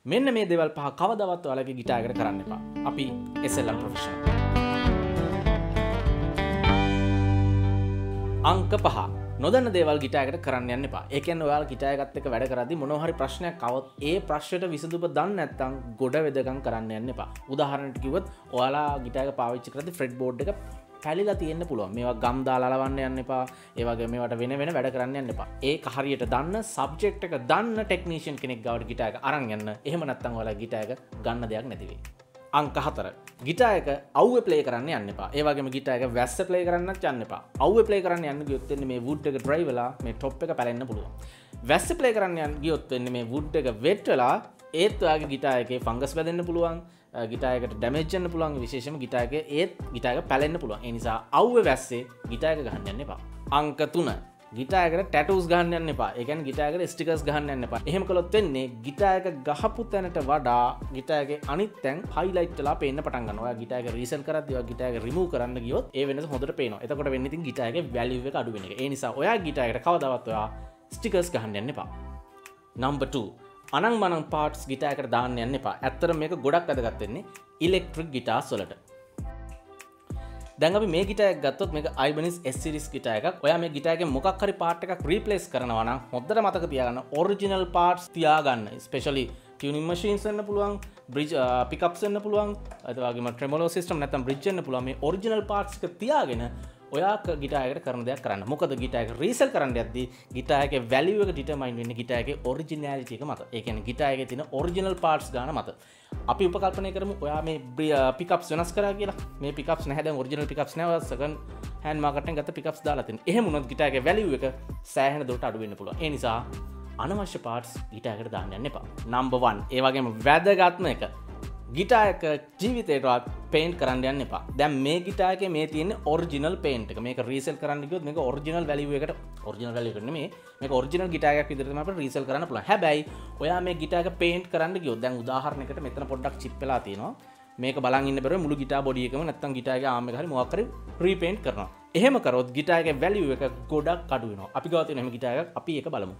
මෙන්න මේ දේවල් පහ කවදාවත් ඔයාලගේ ගිටාර් එකට කරන්න එපා. අපි SLM professional. අංක 5. නොදන්න දේවල් ගිටාර් එකට කරන්න යන්න එපා. ඒ කියන්නේ ඔයාලා ගිටාර් එකත් එක්ක වැඩ කරද්දී මොනවා හරි ප්‍රශ්නයක් આવොත් ඒ ප්‍රශ්නෙට විසඳුම දන්නේ නැත්නම් ගොඩ වෙදකම් කරන්න යන්න එපා. උදාහරණයක් කිව්වොත් ඔයාලා ගිටාර් එක පාවිච්චි කරද්දී ෆ්‍රෙට් බෝඩ් එක පැලිලා තියෙන්න පුළුවන්. මේවා ගම් දාලා ලවන්න යන්න එපා. ඒ වගේ මේවට වෙන වැඩ කරන්න යන්න එපා. ඒක හරියට දන්න සබ්ජෙක්ට් එක දන්න ටෙක්නීෂියන් කෙනෙක් ගාවට ගිටාර් එක අරන් යන්න. එහෙම නැත්නම් ඔයාලා ගිටාර් එක ගන්න දෙයක් නැති වෙයි. අංක 4. ගිටාර් එක අවුවේ ප්ලේ කරන්න යන්න එපා. ඒ වගේම ගිටාර් එක වැස්ස ප්ලේ කරන්නත් යන්න එපා. අවුවේ ප්ලේ කරන්න යන්න ගියොත් වෙන්නේ මේ වුඩ් එක ඩ්‍රයි වෙලා මේ টොප් එක පැලෙන්න පුළුවන්. වැස්ස ප්ලේ කරන්න යන්න ගියොත් වෙන්නේ මේ වුඩ් එක වෙට් වෙලා ඒත් ඔයාගේ ගිටාර් එකේ ෆංගස් වැදෙන්න පුළුවන්. ගිටාර් එකට ඩැමේජ් වෙන්න පුළුවන්. විශේෂයෙන්ම ගිටාර් එකේ ඒත් ගිටාර් එක පැලෙන්න පුළුවන්. ඒ නිසා අවුවේ වැස්සේ ගිටාර් එක ගහන්න යන්න එපා. අංක 3. ගිටාර් එකට ටැටූස් ගහන්න යන්න එපා. ඒ කියන්නේ ගිටාර් එකට ස්ටිකර්ස් ගහන්න යන්න එපා. එහෙම කළොත් වෙන්නේ ගිටාර් එක ගහපු තැනට වඩා ගිටාර් එකේ අනිත් තැන් හයිලයිට් වෙලා පේන්න පටන් ගන්නවා. ඔයා ගිටාර් එක රීසෙල් කරද්දී ඔයා ගිටාර් එක රිමූව් කරන්න ගියොත් ඒ වෙනස හොඳට පේනවා. එතකොට වෙන්නේ ඉතින් ගිටාර් එකේ වැලියු එක අඩු වෙන එක. ඒ නිසා ඔයා ගිටාර් එකට කවදාවත් ඔයා ස්ටිකර්ස් ගහන්න යන්න එපා. නම්බර් 2. අනං මනං පාර්ට්ස් ගිටාර් එකට දාන්න යන්න එපා. ඇත්තටම මේක ගොඩක් වැදගත් වෙන්නේ ඉලෙක්ට්‍රික් ගිටාර්ස් වලට. දැන් අපි මේ ගිටාර් එක ගත්තොත් මේක Ibanez S series ගිටාර් එකක්. ඔයා මේ ගිටාර් එකේ මොකක් හරි පාර්ට් එකක් රීප්ලේස් කරනවා නම් හොද්දට මතක තියාගන්න ඔරිජිනල් පාර්ට්ස් තියාගන්න. ස්පෙෂලි ටියුනින් මැෂින්ස් වෙන්න පුළුවන්, බ්‍රිජ් පිකප්ස් වෙන්න පුළුවන්, ඒ වගේම ට්‍රෙමෝලෝ සිස්ටම් නැත්නම් බ්‍රිජ් වෙන්න පුළුවන්. මේ ඔරිජිනල් පාර්ට්ස් එක තියාගෙන ඔයා ගිටාර් එකට කරන දෙයක් කරන්න. මොකද ගිටාර් එක රීසෙල් කරන්න යද්දී ගිටාර් එකේ වැලියු එක ඩිටර්මයින් වෙන්නේ ගිටාර් එකේ ඔරිජිනැලිටි එක මත. ඒ කියන්නේ ගිටාර් එකේ තියෙන ඔරිජිනල් පාර්ට්ස් ගන්න මත. අපි උපකල්පනය කරමු ඔයා මේ පිකප්ස් වෙනස් කරා කියලා. මේ පිකප්ස් නැහැ දැන් ඔරිජිනල් පිකප්ස් නැහැ. ඔයා සෙකන්ඩ් හෑන්ඩ් මාකට් එකෙන් ගත්ත පිකප්ස් දාලා තියෙන. එහෙම වුණොත් ගිටාර් එකේ වැලියු එක සෑහෙන දුරට අඩු වෙන්න පුළුවන්. ඒ නිසා අනවශ්‍ය පාර්ට්ස් ගිටාර් එකට දාන්න යන්න එපා. නම්බර් 1. ඒ වගේම වැදගත්ම එක ගිටාර් එක ජීවිතේටවත් පේන්ට් කරන්න යන්න එපා. දැන් මේ ගිටාර් එකේ මේ තියෙන ඔරිජිනල් පේන්ට් එක. මේක රීසෙල් කරන්න ගියොත් මේක ඔරිජිනල් වැලියු එකට ඔරිජිනල් වැලියු එකට නෙමෙයි. මේක ඔරිජිනල් ගිටාර් එකක් විදිහට තමයි අපිට රීසෙල් කරන්න පුළුවන්. හැබැයි ඔයා මේ ගිටාර් එක පේන්ට් කරන්න ගියොත් දැන් උදාහරණයකට මෙතන පොඩ්ඩක් චිප් වෙලා තියෙනවා. මේක බලන් ඉන්න බැරුව මුළු ගිටාර් බොඩි එකම නැත්තම් ගිටාර් එකේ ආම් එක හරි මොකක් හරි රීපේන්ට් කරනවා. එහෙම කරොත් ගිටාර් එකේ වැලියු එක ගොඩක් අඩු වෙනවා. අපි ගාව තියෙන හැම ගිටාර් එකක් අපි ඒක බලමු.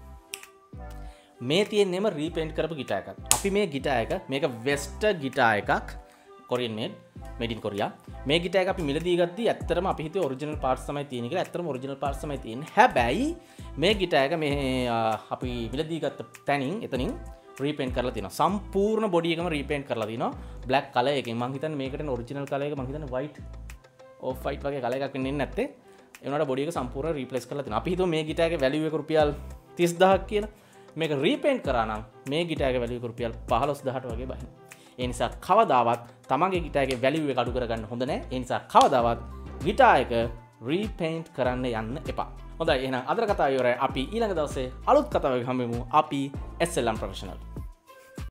මේ තියෙන්නේම රීපේන්ට් කරපු ගිටාර් එකක්. අපි මේ ගිටාර් එක මේක වෙස්ට් ගිටාර් එකක්. Korean made in Korea. මේ ගිටාර් එක අපි මිලදී ගත්තී ඇත්තටම අපි හිතුවේ ඔරිජිනල් පාර්ට්ස් තමයි තියෙන්නේ කියලා. ඇත්තටම ඔරිජිනල් පාර්ට්ස් තමයි තියෙන්නේ. හැබැයි මේ ගිටාර් එක මේ අපි මිලදී ගත්ත තැනින් එතනින් රීපේන්ට් කරලා තියෙනවා. සම්පූර්ණ බොඩි එකම රීපේන්ට් කරලා තියෙනවා. බ්ලැක් කලර් එකෙන්. මං හිතන්නේ මේකට ඔරිජිනල් කලර් එක මං හිතන්නේ white off white වගේ කලර් එකක් වෙන්නේ නැත්තේ. ඒ වුණාට බොඩි එක සම්පූර්ණ රීප්ලේස් කරලා තියෙනවා. අපි හිතුවා මේ ගිටාර් එකේ වැලියු එක රුපියල් 30000ක් කියලා. මේක රීපේන්ට් කරා නම් මේ ගිටාර් එකේ වැලියු එක රුපියල් 15000ට වගේ බහිනවා. ඒ නිසා කවදාවත් තමන්ගේ ගිටාර් එකේ වැලියු එක අඩු කරගන්න හොඳ නැහැ. ඒ නිසා කවදාවත් ගිටාර් එක රීපේන්ට් කරන්න යන්න එපා. හොඳයි එහෙනම් අද කතාව ඉවරයි. අපි ඊළඟ දවසේ අලුත් කතාවක හම්බෙමු. අපි SLM professional